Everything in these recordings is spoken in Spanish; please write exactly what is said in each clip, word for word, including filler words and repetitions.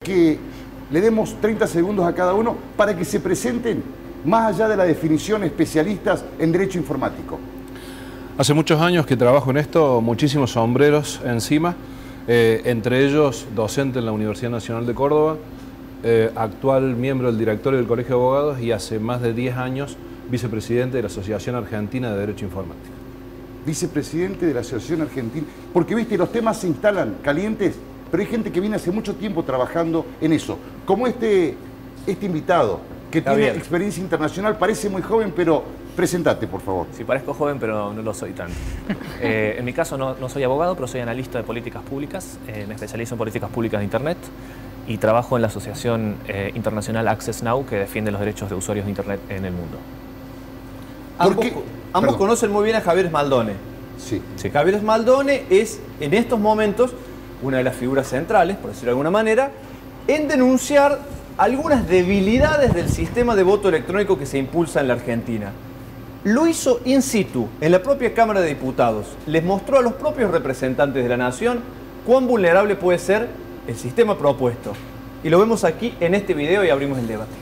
Que le demos treinta segundos a cada uno para que se presenten más allá de la definición especialistas en derecho informático. Hace muchos años que trabajo en esto, muchísimos sombreros encima, eh, entre ellos docente en la Universidad Nacional de Córdoba, eh, actual miembro del directorio del Colegio de Abogados y hace más de diez años vicepresidente de la Asociación Argentina de Derecho Informático. Vicepresidente de la Asociación Argentina, porque viste, los temas se instalan calientes, pero hay gente que viene hace mucho tiempo trabajando en eso, como este, este invitado, que tiene Javier. experiencia internacional, parece muy joven, pero presentate, por favor. Sí, parezco joven, pero no lo soy tanto. Eh, en mi caso no, no soy abogado, pero soy analista de políticas públicas. Eh, me especializo en políticas públicas de Internet y trabajo en la Asociación eh, Internacional Access Now, que defiende los derechos de usuarios de Internet en el mundo. Ambos, qué? ambos Perdón. conocen muy bien a Javier Smaldone. Sí. Sí. Javier Smaldone es, en estos momentos, una de las figuras centrales, por decirlo de alguna manera, en denunciar algunas debilidades del sistema de voto electrónico que se impulsa en la Argentina. Lo hizo in situ, en la propia Cámara de Diputados. Les mostró a los propios representantes de la Nación cuán vulnerable puede ser el sistema propuesto. Y lo vemos aquí en este video y abrimos el debate.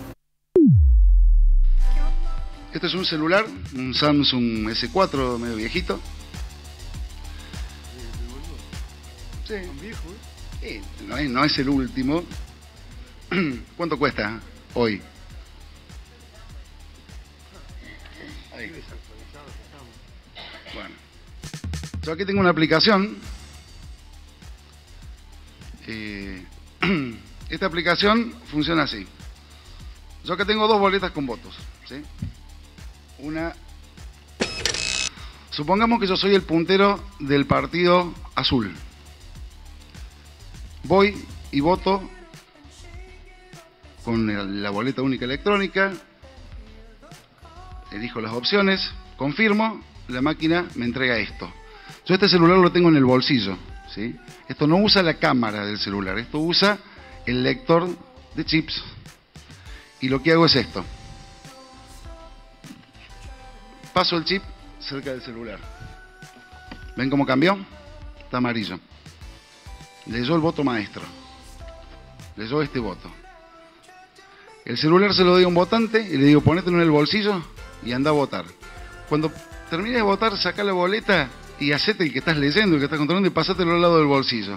Este es un celular, un Samsung ese cuatro medio viejito. Sí. Sí, no es, no es el último. ¿Cuánto cuesta hoy? Ahí. Bueno, yo aquí tengo una aplicación. Eh, esta aplicación funciona así. Yo acá tengo dos boletas con votos, ¿sí? Una. Supongamos que yo soy el puntero del partido azul. Voy y voto con el- la boleta única electrónica, elijo las opciones, confirmo, la máquina me entrega esto. Yo este celular lo tengo en el bolsillo, ¿sí? Esto no usa la cámara del celular, esto usa el lector de chips. Y lo que hago es esto. Paso el chip cerca del celular. ¿Ven cómo cambió? Está amarillo. Leyó el voto maestro. Leyó este voto. El celular se lo doy a un votante y le digo, ponételo en el bolsillo y anda a votar. Cuando termines de votar, saca la boleta y hacete el que estás leyendo, el que estás controlando y pasátelo al lado del bolsillo.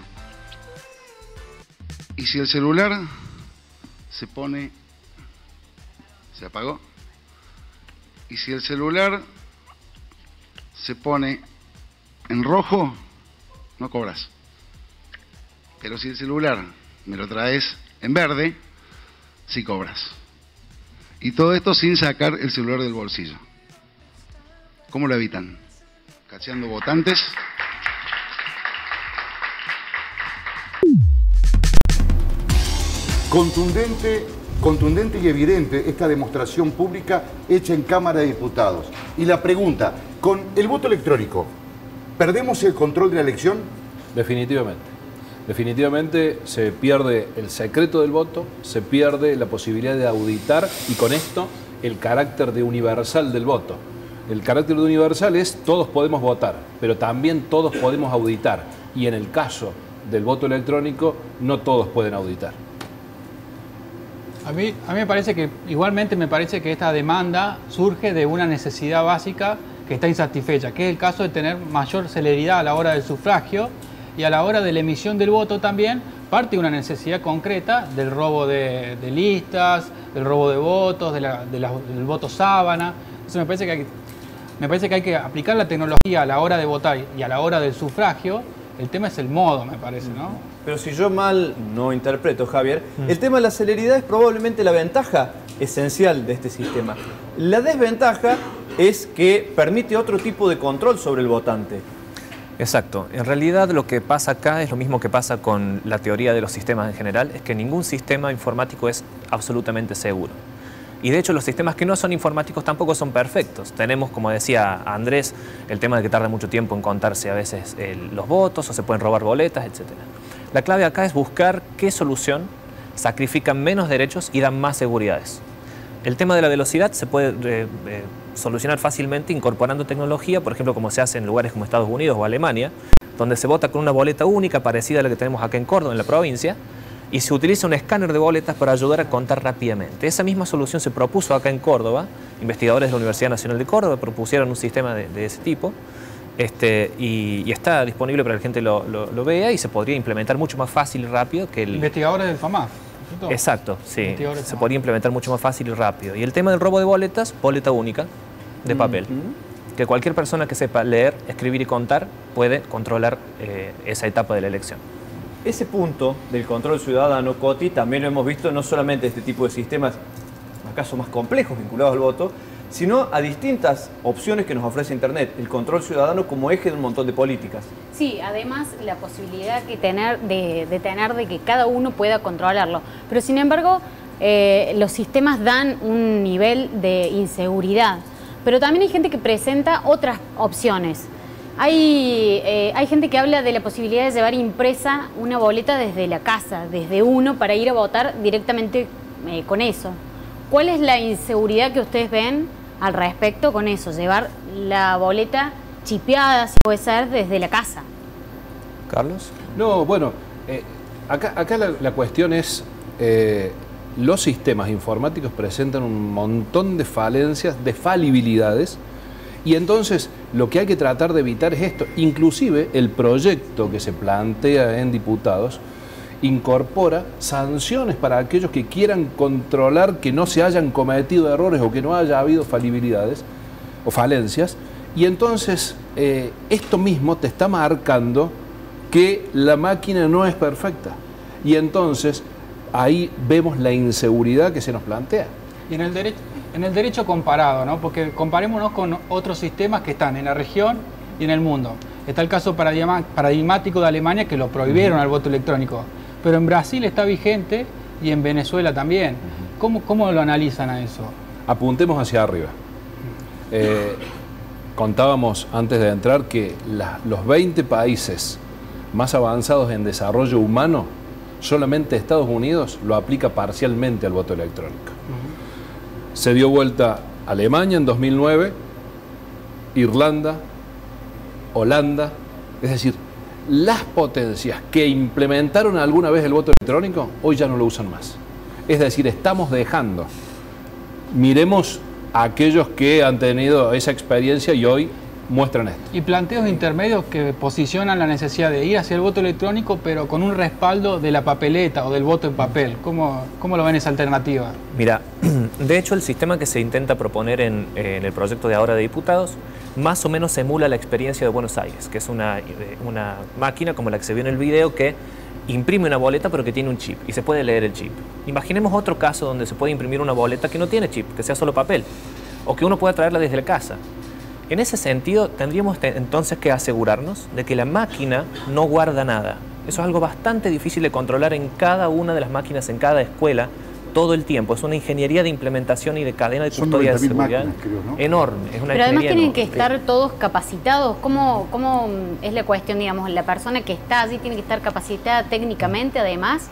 Y si el celular se pone... ¿Se apagó? Y si el celular se pone en rojo, no cobras. Pero si el celular me lo traes en verde, sí cobras. Y todo esto sin sacar el celular del bolsillo. ¿Cómo lo evitan? Cacheando votantes. Contundente, contundente y evidente esta demostración pública hecha en Cámara de Diputados. Y la pregunta, con el voto electrónico, ¿perdemos el control de la elección? Definitivamente. Definitivamente se pierde el secreto del voto, se pierde la posibilidad de auditar y con esto el carácter de universal del voto. El carácter de universal es todos podemos votar, pero también todos podemos auditar. Y en el caso del voto electrónico, no todos pueden auditar. A mí, a mí me parece que, igualmente me parece que esta demanda surge de una necesidad básica que está insatisfecha, que es el caso de tener mayor celeridad a la hora del sufragio y a la hora de la emisión del voto también parte de una necesidad concreta del robo de, de listas, del robo de votos, de la, de la, del voto sábana. Entonces me parece que hay, me parece que hay que aplicar la tecnología a la hora de votar y a la hora del sufragio. El tema es el modo, me parece, ¿no? Pero si yo mal no interpreto, Javier, el tema de la celeridad es probablemente la ventaja esencial de este sistema. La desventaja es que permite otro tipo de control sobre el votante. Exacto. En realidad lo que pasa acá es lo mismo que pasa con la teoría de los sistemas en general, es que ningún sistema informático es absolutamente seguro. Y de hecho los sistemas que no son informáticos tampoco son perfectos. Tenemos, como decía Andrés, el tema de que tarda mucho tiempo en contarse a veces el, los votos o se pueden robar boletas, etcétera. La clave acá es buscar qué solución sacrifica menos derechos y da más seguridades. El tema de la velocidad se puede eh, eh, solucionar fácilmente incorporando tecnología, por ejemplo, como se hace en lugares como Estados Unidos o Alemania, donde se vota con una boleta única parecida a la que tenemos acá en Córdoba, en la provincia, y se utiliza un escáner de boletas para ayudar a contar rápidamente. Esa misma solución se propuso acá en Córdoba. Investigadores de la Universidad Nacional de Córdoba propusieron un sistema de, de ese tipo. Este, y, y está disponible para que la gente lo, lo, lo vea y se podría implementar mucho más fácil y rápido que el... Investigadores del FAMAF. ¿Cierto? Exacto, sí. Investigadores Se FAMAF. podría implementar mucho más fácil y rápido. Y el tema del robo de boletas, boleta única de papel. Mm-hmm. Que cualquier persona que sepa leer, escribir y contar puede controlar eh, esa etapa de la elección. Ese punto del control ciudadano, Coti, también lo hemos visto no solamente este tipo de sistemas, acaso más complejos vinculados al voto, sino a distintas opciones que nos ofrece Internet, el control ciudadano como eje de un montón de políticas. Sí, además la posibilidad que tener de, de tener de que cada uno pueda controlarlo. Pero sin embargo, eh, los sistemas dan un nivel de inseguridad. Pero también hay gente que presenta otras opciones. Hay, eh, hay gente que habla de la posibilidad de llevar impresa una boleta desde la casa, desde uno, para ir a votar directamente eh, con eso. ¿Cuál es la inseguridad que ustedes ven al respecto con eso? Llevar la boleta chipeada, si puede ser, desde la casa. ¿Carlos? No, bueno, eh, acá, acá la, la cuestión es, eh, los sistemas informáticos presentan un montón de falencias, de falibilidades, y entonces lo que hay que tratar de evitar es esto. Inclusive el proyecto que se plantea en diputados incorpora sanciones para aquellos que quieran controlar que no se hayan cometido errores o que no haya habido falibilidades o falencias, y entonces eh, esto mismo te está marcando que la máquina no es perfecta, y entonces ahí vemos la inseguridad que se nos plantea. Y en el derecho, en el derecho comparado, ¿no? Porque comparémonos con otros sistemas que están en la región y en el mundo. Está el caso paradigma, paradigmático de Alemania, que lo prohibieron al voto electrónico. Pero en Brasil está vigente y en Venezuela también. ¿Cómo, cómo lo analizan a eso? Apuntemos hacia arriba. Eh, contábamos antes de entrar que la, los veinte países más avanzados en desarrollo humano, solamente Estados Unidos lo aplica parcialmente al voto electrónico. Uh-huh. Se dio vuelta Alemania en dos mil nueve, Irlanda, Holanda, es decir, las potencias que implementaron alguna vez el voto electrónico, hoy ya no lo usan más. Es decir, estamos dejando. Miremos a aquellos que han tenido esa experiencia y hoy muestran esto. Y planteos intermedios que posicionan la necesidad de ir hacia el voto electrónico, pero con un respaldo de la papeleta o del voto en papel. ¿Cómo, cómo lo ven esa alternativa? Mira, de hecho el sistema que se intenta proponer en, en el proyecto de ahora de diputados más o menos emula la experiencia de Buenos Aires, que es una, una máquina como la que se vio en el video que imprime una boleta pero que tiene un chip y se puede leer el chip. Imaginemos otro caso donde se puede imprimir una boleta que no tiene chip, que sea solo papel, o que uno pueda traerla desde la casa. En ese sentido, tendríamos entonces que asegurarnos de que la máquina no guarda nada. Eso es algo bastante difícil de controlar en cada una de las máquinas, en cada escuela, todo el tiempo. Es una ingeniería de implementación y de cadena de custodia de seguridad máquinas, creo, ¿no? enorme. Es una Pero además tienen enorme. que estar todos capacitados. ¿Cómo, ¿Cómo es la cuestión, digamos, la persona que está allí tiene que estar capacitada técnicamente además?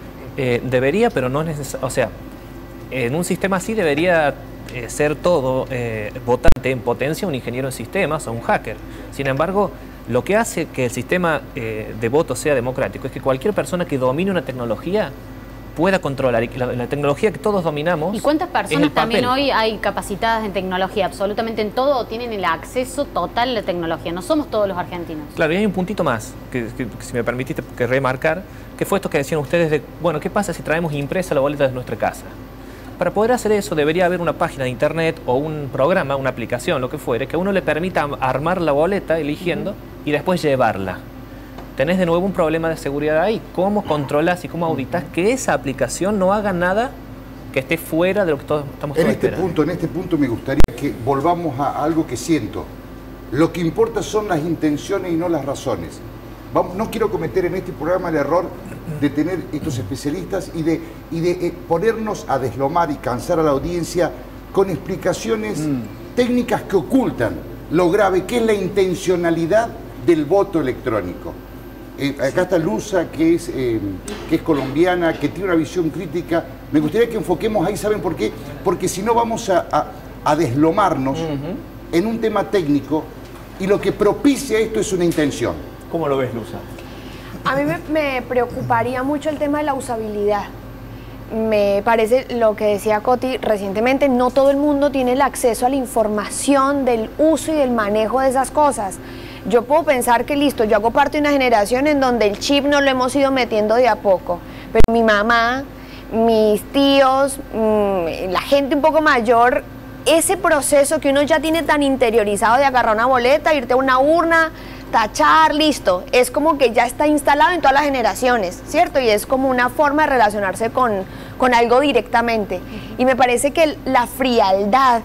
Eh, debería, pero no es necesario. O sea, en un sistema así debería eh, ser todo eh, votante en potencia un ingeniero en sistemas o un hacker. Sin embargo, lo que hace que el sistema eh, de voto sea democrático es que cualquier persona que domine una tecnología pueda controlar, y la, la tecnología que todos dominamos. ¿Y cuántas personas también papel. hoy hay capacitadas en tecnología? Absolutamente en todo, o tienen el acceso total a la tecnología. No somos todos los argentinos. Claro, y hay un puntito más que, que, que si me permitiste que remarcar, que fue esto que decían ustedes de, bueno, ¿qué pasa si traemos impresa la boleta de nuestra casa? Para poder hacer eso debería haber una página de internet o un programa, una aplicación, lo que fuere, que a uno le permita armar la boleta eligiendo uh-huh. y después llevarla. Tenés de nuevo un problema de seguridad ahí. ¿Cómo controlas y cómo auditas que esa aplicación no haga nada que esté fuera de lo que todos estamos en todos este esperando? punto, en este punto me gustaría que volvamos a algo que siento. Lo que importa son las intenciones y no las razones. Vamos, no quiero cometer en este programa el error de tener estos especialistas y de, y de eh, ponernos a deslomar y cansar a la audiencia con explicaciones mm. técnicas que ocultan lo grave que es la intencionalidad del voto electrónico. Eh, acá está Luza, que es, eh, que es colombiana, que tiene una visión crítica. Me gustaría que enfoquemos ahí, ¿saben por qué? Porque si no vamos a, a, a deslomarnos uh-huh. en un tema técnico y lo que propicia esto es una intención. ¿Cómo lo ves, Luza? A mí me, me preocuparía mucho el tema de la usabilidad. Me parece lo que decía Coti recientemente, no todo el mundo tiene el acceso a la información del uso y del manejo de esas cosas. Yo puedo pensar que listo, yo hago parte de una generación en donde el chip no lo hemos ido metiendo de a poco, pero mi mamá, mis tíos, mmm, la gente un poco mayor, ese proceso que uno ya tiene tan interiorizado de agarrar una boleta, irte a una urna, tachar, listo, es como que ya está instalado en todas las generaciones, ¿cierto? Y es como una forma de relacionarse con, con algo directamente. Y me parece que la frialdad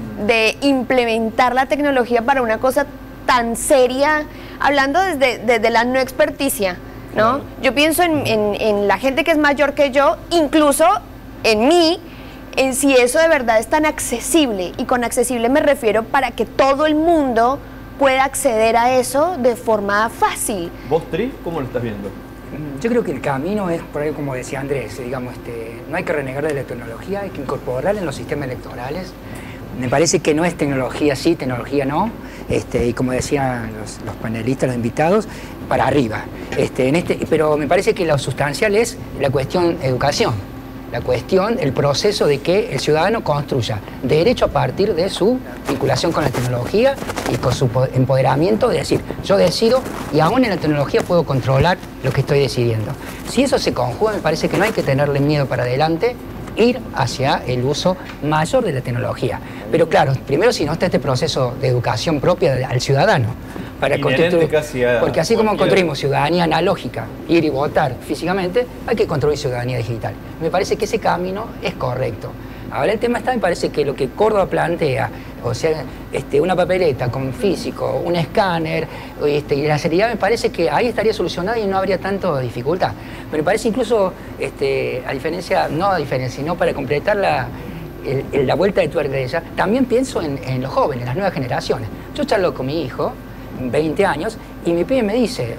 de implementar la tecnología para una cosa tan seria, hablando desde, desde la no experticia, ¿no? Yo pienso en, en, en la gente que es mayor que yo, incluso en mí, en si eso de verdad es tan accesible. Y con accesible me refiero para que todo el mundo pueda acceder a eso de forma fácil. ¿Vos, Tri, cómo lo estás viendo? Yo creo que el camino es, por ahí como decía Andrés, digamos, este, no hay que renegar de la tecnología, hay que incorporarla en los sistemas electorales. Me parece que no es tecnología sí, tecnología no, este, y como decían los, los panelistas, los invitados, para arriba. Este, en este, pero me parece que lo sustancial es la cuestión educación. La cuestión, el proceso de que el ciudadano construya derecho a partir de su vinculación con la tecnología y con su empoderamiento de decir, yo decido y aún en la tecnología puedo controlar lo que estoy decidiendo. Si eso se conjuga, me parece que no hay que tenerle miedo para adelante, ir hacia el uso mayor de la tecnología. Pero claro, primero si no está este proceso de educación propia al ciudadano. Para constituir, porque así como construimos ciudadanía analógica, ir y votar físicamente, hay que construir ciudadanía digital. Me parece que ese camino es correcto. Ahora el tema está, me parece que lo que Córdoba plantea, o sea, este, una papeleta con físico, un escáner, este, y la seriedad, me parece que ahí estaría solucionada y no habría tanta dificultad. Pero me parece incluso, este, a diferencia, no a diferencia, sino para completar la, el, la vuelta de tuerca de ella, también pienso en, en los jóvenes, las nuevas generaciones. Yo charlo con mi hijo, veinte años, y mi pibe me dice,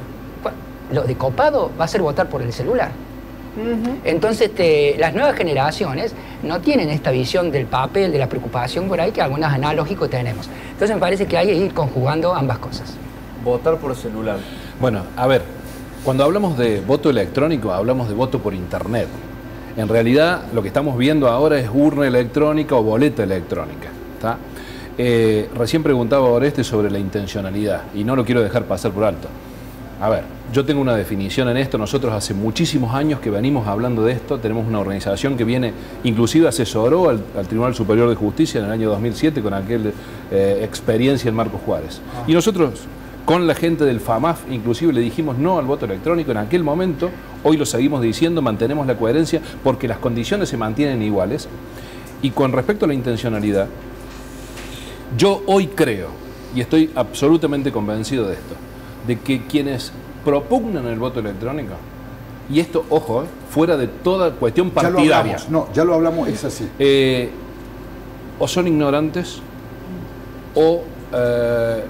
lo de copado va a ser votar por el celular. Uh-huh. Entonces este, las nuevas generaciones no tienen esta visión del papel, de la preocupación por ahí que algunas analógicos tenemos. Entonces me parece que hay que ir conjugando ambas cosas. Votar por el celular. Bueno, a ver, cuando hablamos de voto electrónico, hablamos de voto por internet. En realidad lo que estamos viendo ahora es urna electrónica o boleta electrónica, ¿está? Eh, recién preguntaba Oreste sobre la intencionalidad y no lo quiero dejar pasar por alto. A ver, yo tengo una definición en esto. Nosotros hace muchísimos años que venimos hablando de esto. Tenemos una organización que viene, inclusive asesoró al, al Tribunal Superior de Justicia en el año dos mil siete con aquella eh, experiencia en Marcos Juárez. Ah. Y nosotros, con la gente del FAMAF, inclusive le dijimos no al voto electrónico en aquel momento. Hoy lo seguimos diciendo, mantenemos la coherencia porque las condiciones se mantienen iguales. Y con respecto a la intencionalidad, yo hoy creo, y estoy absolutamente convencido de esto, de que quienes propugnan el voto electrónico, y esto, ojo, eh, fuera de toda cuestión partidaria. Ya lo hablamos, no, ya lo hablamos, es así. Eh, o son ignorantes, o eh,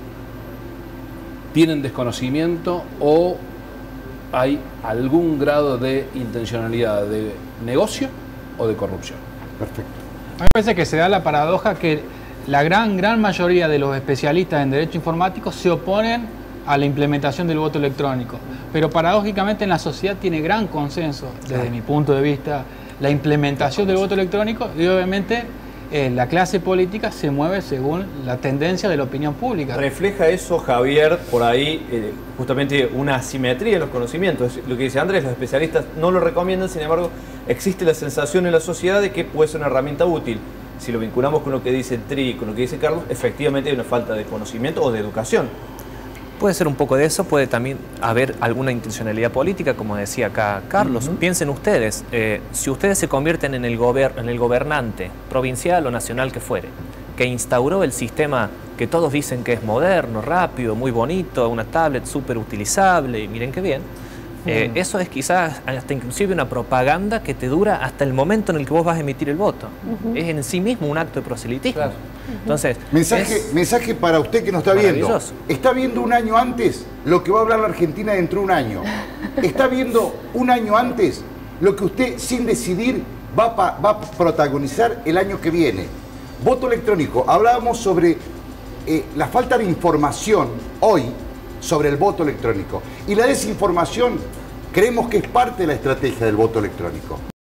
tienen desconocimiento, o hay algún grado de intencionalidad de negocio o de corrupción. Perfecto. A mí me parece que se da la paradoja que la gran, gran mayoría de los especialistas en derecho informático se oponen a la implementación del voto electrónico. Pero paradójicamente en la sociedad tiene gran consenso, desde claro. mi punto de vista, la implementación del voto electrónico y obviamente eh, la clase política se mueve según la tendencia de la opinión pública. ¿Refleja eso, Javier, por ahí eh, justamente una asimetría en los conocimientos? Lo que dice Andrés, los especialistas no lo recomiendan, sin embargo, existe la sensación en la sociedad de que puede ser una herramienta útil. Si lo vinculamos con lo que dice Tri, con lo que dice Carlos, efectivamente hay una falta de conocimiento o de educación. Puede ser un poco de eso, puede también haber alguna intencionalidad política, como decía acá Carlos. Uh-huh. Piensen ustedes, eh, si ustedes se convierten en el, gober en el gobernante provincial o nacional que fuere, que instauró el sistema que todos dicen que es moderno, rápido, muy bonito, una tablet súper utilizable, y miren qué bien, Eh, uh-huh. eso es quizás hasta inclusive una propaganda que te dura hasta el momento en el que vos vas a emitir el voto. Uh-huh. Es en sí mismo un acto de proselitismo. Claro. Uh-huh. Entonces, mensaje, es mensaje para usted que nos está viendo. Está viendo un año antes lo que va a hablar la Argentina dentro de un año. Está viendo un año antes lo que usted sin decidir va a, va a protagonizar el año que viene. Voto electrónico. Hablábamos sobre eh, la falta de información hoy sobre el voto electrónico. Y la desinformación creemos que es parte de la estrategia del voto electrónico.